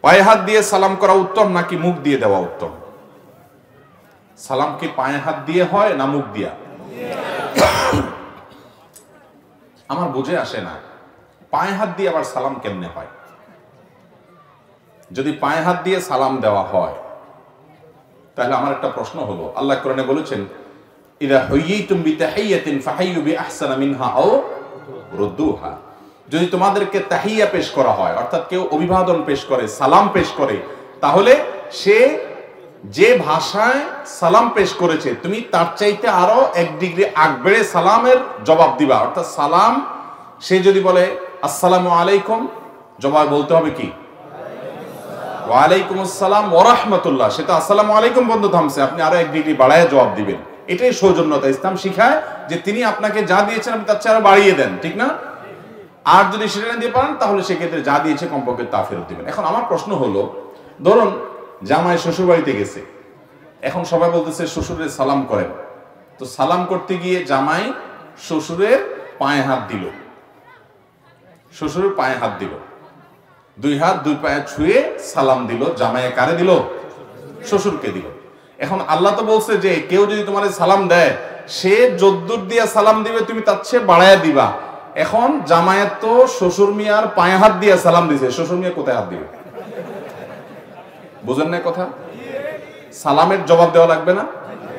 পায়ে হাত দিয়ে সালাম করা উত্তম নাকি মুখ দিয়ে দেওয়া উত্তম? সালাম কি পায়ে হাত দিয়ে হয় না মুখ দিয়া? আমার বুঝে আসে না পায়ে হাত দিয়ে আবার সালাম কেমনে হয়। যদি পায়ে হাত দিয়ে সালাম দেওয়া হয় তাহলে আমার একটা প্রশ্ন হলো, আল্লাহ কোরআনে বলেছেন ইযা হুয়িতুম বিতাহিয়াতিন ফাহাইয়ু বিআহসানা মিনহা আও রুদ্দুহা, যদি তোমাদেরকে তাহিয়া পেশ করা হয়, অর্থাৎ কেউ অভিবাদন পেশ করে, সালাম পেশ করে, তাহলে সে যে ভাষায় সালাম পেশ করেছে তুমি তার চাইতে আরো 1 ডিগ্রি আগ বেড়ে সালামের জবাব দিবা। অর্থাৎ সালাম সে যদি বলে আসসালামু আলাইকুম, জবাব বলতে হবে কি ওয়া আলাইকুম আসসালাম ওয়া রাহমাতুল্লাহ। সেটা আসসালামু আলাইকুম বন্ধু থামছে, আপনি আরো 1 ডিগ্রি বাড়ায় জবাব দিবেন। এটাই সৌজন্যতা। ইসলাম শিখায় যে তিনি আপনাকে যা দিয়েছেন আপনি তার চেয়ে আরো বাড়িয়ে দেন, ঠিক না? আর যদি সেটা না দিয়ে পারেন তাহলে সেক্ষেত্রে যা দিয়েছে কমপক্ষে তা ফেরত দিবেন। এখন আমার প্রশ্ন হলো, ধরুন জামাই শ্বশুর বাড়িতে গেছে, এখন সবাই বলতেছে শ্বশুরের সালাম করেন, তো সালাম করতে গিয়ে জামাই শ্বশুরের পায়ে হাত দিল, শ্বশুরের পায়ে হাত দিল, 2 হাত 2 পায়ে ছুঁয়ে সালাম দিল। জামাইয়ে কারে দিল? শ্বশুরকে দিল। এখন আল্লাহ তো বলছে যে কেউ যদি তোমার সালাম দেয় সে যদ্দুর দিয়া সালাম দিবে তুমি তার চেয়ে বাড়ায় দিবা। এখন জামায়াত তো শ্বশুর মিয়ার পায়ে হাত দিয়ে সালাম দিছে, শ্বশুর মিয়া কোথায় হাত দিবে? বুঝেন না কথা? সালামের জবাব দেওয়া লাগবে না?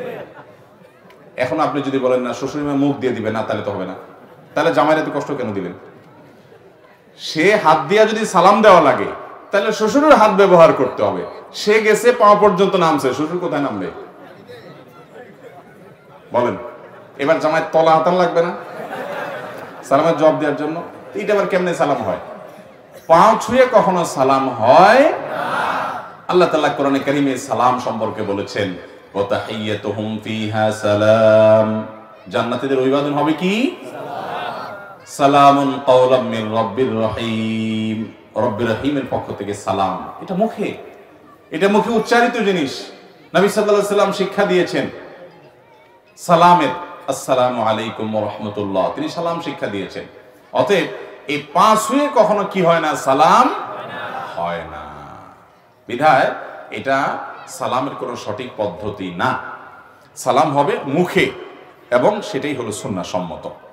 এখন আপনি যদি বলেন না শ্বশুর মিয়া মুখ দিয়ে দিবে না, তাহলে তো হবে না। তাহলে জামাইয়ের এত কষ্ট কেন দিলেন? সে হাত দিয়া যদি সালাম দেওয়া লাগে তাহলে শ্বশুরের হাত ব্যবহার করতে হবে। সে গেছে পা পর্যন্ত নামছে, শ্বশুর কোথায় নামবে বলেন? এবার জামাইয়ের তলা হাতান লাগবে না সালামের জবাব দেওয়ার জন্য? এটা আবার কেমনে সালাম হয়? পাও ছুঁয়ে কখনো সালাম হয় না। আল্লাহ তাআলা কোরআনে কারীমে সালাম সম্পর্কে বলেছেন ওয়া তাহিয়াতুহুম ফিহা সালাম, জান্নাতীদের অভিবাদন হবে কি? সালামুন কাওলাম মির রাব্বির রহিম, রব্বির রহিমের পক্ষ থেকে সালাম। এটা মুখে উচ্চারিত জিনিস। নবী সাল্লাল্লাহু আলাইহি সাল্লাম শিক্ষা দিয়েছেন সালামের, আসসালামু আলাইকুম ওয়া রাহমাতুল্লাহ, তিনি সালাম শিক্ষা দিয়েছেন। অতএব এই পা ছুঁয়ে কখনো কি হয় না? সালাম হয় না। বিধায় এটা সালামের কোনো সঠিক পদ্ধতি না। সালাম হবে মুখে এবং সেটাই হলো সুন্নাহ সম্মত।